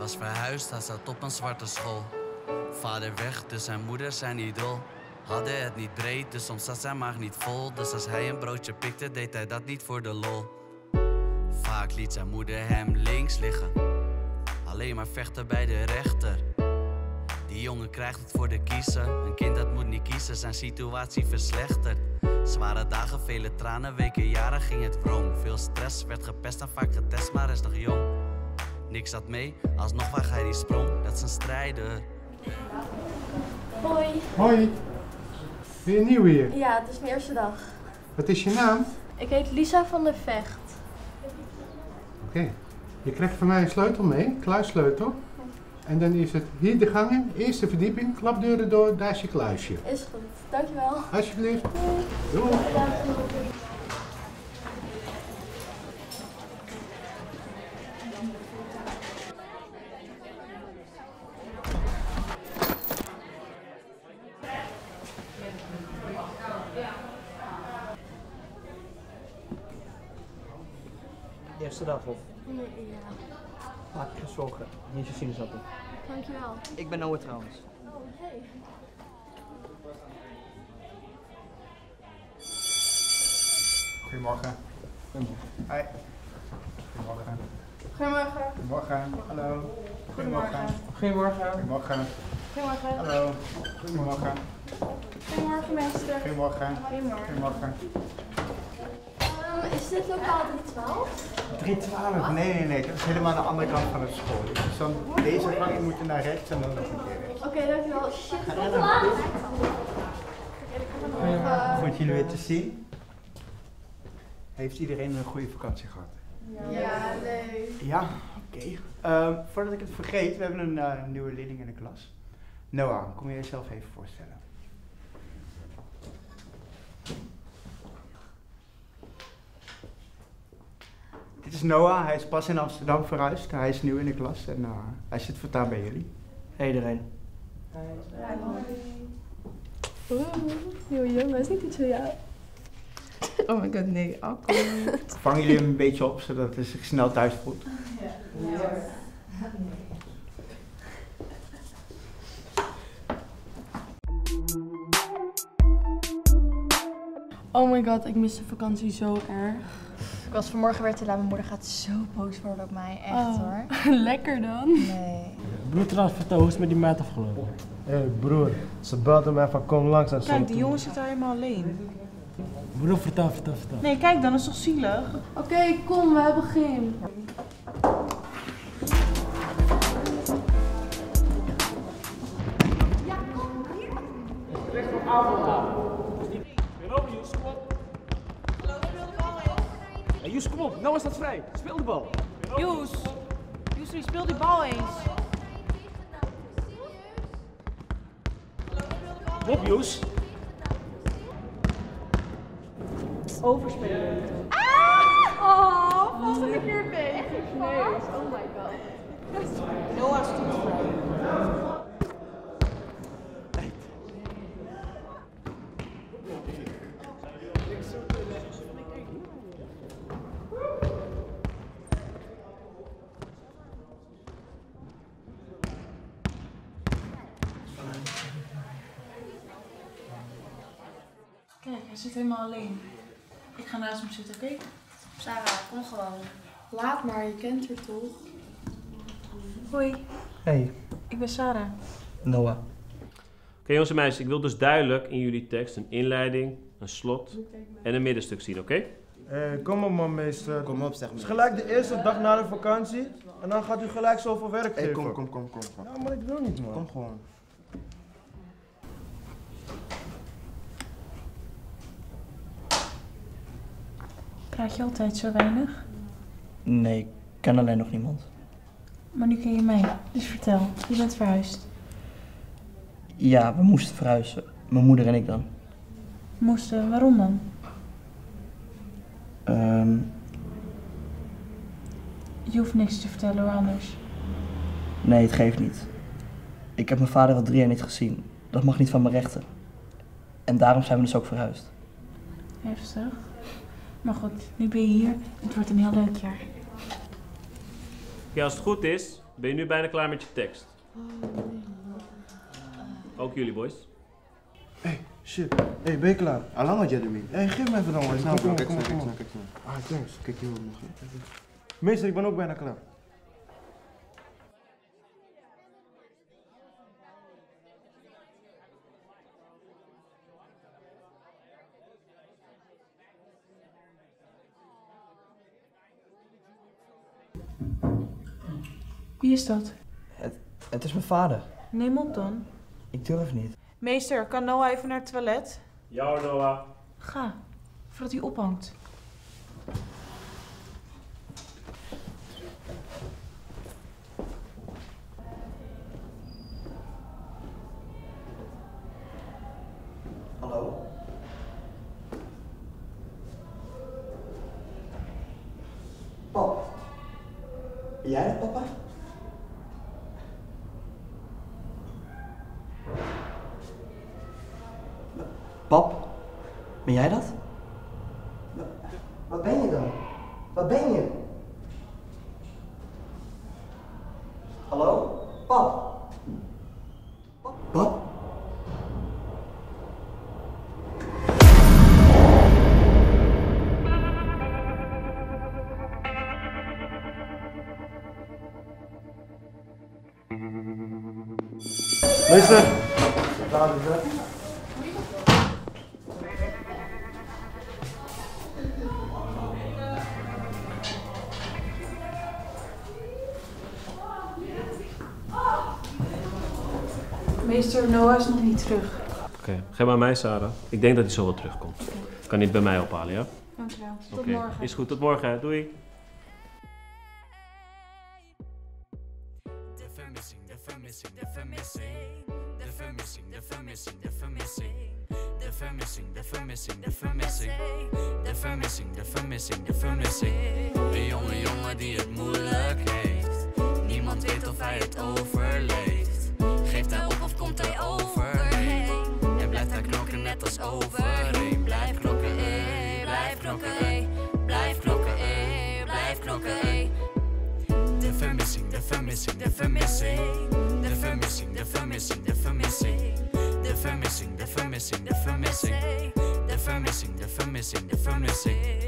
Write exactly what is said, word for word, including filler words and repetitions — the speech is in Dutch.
was verhuisd, hij zat op een zwarte school. Vader weg, dus zijn moeder zijn idool. Hadden het niet breed, dus soms zat zijn maag niet vol. Dus als hij een broodje pikte, deed hij dat niet voor de lol. Vaak liet zijn moeder hem links liggen. Alleen maar vechten bij de rechter. Die jongen krijgt het voor de kiezen. Een kind dat moet niet kiezen, zijn situatie verslechtert. Zware dagen, vele tranen, weken, jaren ging het wrong. Veel stress, werd gepest en vaak getest, maar is nog jong. Niks zat mee, alsnog wacht hij die sprong. Dat is een strijder. Hoi. Hoi. Ben je nieuw hier? Ja, het is mijn eerste dag. Wat is je naam? Ik heet Lisa van der Vecht. Oké. Okay. Je krijgt van mij een sleutel mee, kluissleutel. En dan is het hier de gangen, eerste verdieping, klapdeuren door, daar is je kluisje. Is goed, dankjewel. Alsjeblieft. Doei. Doei. Eerste dag of? Nee, ja. Maak je geen zorgen, hier is je sinaasappel. Dankjewel. Ik ben Noah trouwens. Oh, hey. Goedemorgen. Hi. Goedemorgen. Goedemorgen. Goedemorgen. Hallo. Goedemorgen. Goedemorgen. Goedemorgen. Goedemorgen. Hallo. Goedemorgen. Goedemorgen, meester. Goedemorgen. Goedemorgen. Goedemorgen. Um, is dit lokaal drie twaalf? drie twaalf? Nee, nee, nee. Dat is helemaal aan de andere kant van de school. Dus dan deze gang, je moet je naar rechts en dan nog een keer rechts. Oké, okay, dankjewel. Shit, het komt te laat. Uh, Goed jullie weer te zien. Heeft iedereen een goede vakantie gehad? ja, leuk. Ja, oké. Okay. Uh, voordat ik het vergeet, we hebben een uh, nieuwe leerling in de klas. Noah, kom je jezelf even voorstellen? Dit is Noah, hij is pas in Amsterdam verhuisd. Hij is nieuw in de klas en uh, hij zit voortaan bij jullie. Hey iedereen. Oeh, nieuwe jongen, is niet iets voor jou. Oh my god, nee, alcohol. Vangen jullie hem een beetje op, zodat hij zich snel thuis voelt? Ja. Oh my god, ik mis de vakantie zo erg. Ik was vanmorgen weer te laat. Mijn moeder gaat zo boos worden op mij. Echt oh. hoor. Lekker dan. Nee. Broer, trouwens, vertel, hoe is het met die meid afgelopen? Hé hey broer, ze belde mij van kom langs en zo. Kijk, die jongen zit daar helemaal alleen. Broer, vertel, vertel, vertel. Nee, kijk dan, dat is toch zielig? Oké, okay, kom, we hebben gym. Ja, kom hier. Recht van avond aan. Weer over, Joes, kom op. Hallo, speel de bal eens. Hey, Joes, kom op. Nou is dat vrij. Speel de bal. Joes, Joes, speel die bal eens. Kom op, Joes. Overspelen. Ah! Oh, vast een keer mee. Echt een neus. Oh my god. Noah stond vrij. Kijk, hij zit helemaal alleen. Ik ga naast hem zitten, oké? Okay? Sarah, kom gewoon. Laat maar, je kent haar toch? Hoi. Hey. Ik ben Sarah. Noah. Oké okay, jongens en meisjes, ik wil dus duidelijk in jullie tekst een inleiding, een slot en een middenstuk zien, oké? Okay? Hey, kom op man meester. Kom op zeg maar. Het is gelijk de eerste dag na de vakantie en dan gaat u gelijk zoveel werk Hey, geven. kom, kom, kom, kom, kom. Ja, maar ik wil niet man. Kom gewoon. Praat je altijd zo weinig? Nee, ik ken alleen nog niemand. Maar nu ken je mij, dus vertel. Je bent verhuisd. Ja, we moesten verhuizen. Mijn moeder en ik dan. Moesten, waarom dan? Um, Je hoeft niks te vertellen hoor, anders. nee, het geeft niet. Ik heb mijn vader al drie jaar niet gezien. Dat mag niet van mijn rechten. En daarom zijn we dus ook verhuisd. Heftig. Maar goed, nu ben je hier. Het wordt een heel leuk jaar. Okay, als het goed is, Ben je nu bijna klaar met je tekst? Ook jullie, boys. Hé, hey, shit. Hé, hey, ben je klaar? Allang had jij ermee. Hé, hey, geef me even dan, man. Snel, Kom, kijk kom, snel, kom, kijk kom. snel, kijk snel. Ah, thanks. Kijk hier nog. Meester, ik ben ook bijna klaar. Wie is dat? Het, het is mijn vader. Neem op dan. Ik durf niet. Meester, kan Noah even naar het toilet? Ja hoor, Noah. Ga, voordat hij ophangt. Hallo? Pap. Ben jij het, papa? Pap, ben jij dat? Wat ben je dan? Wat ben je? Hallo? Pap? Pap? Meester! Meester, Noah is nog niet terug. Oké, okay. Geef maar aan mij, Sarah. Ik denk dat hij zo wel terugkomt. Okay. Kan niet bij mij ophalen, ja? Dankjewel. Tot okay. morgen. Is goed, tot morgen. Hè. Doei. De vermissing, de vermissing, de vermissing. De vermissing, de vermissing, de vermissing. De vermissing, de vermissing, de vermissing. De vermissing, de vermissing, de vermissing. Een jonge jongen die het moeilijk heeft. Niemand weet of hij het overleeft. Geeft hij op of komt hij overheen? En blijft hij knokken net als overheen. Blijf knokken, ey, blijf knokken, ey. Blijf knokken, ey, blijf knokken, ey. De vermissing, de vermissing, de vermissing. De vermissing, de vermissing, de vermissing. De vermissing, de vermissing, de vermissing. De vermissing, de vermissing, de vermissing.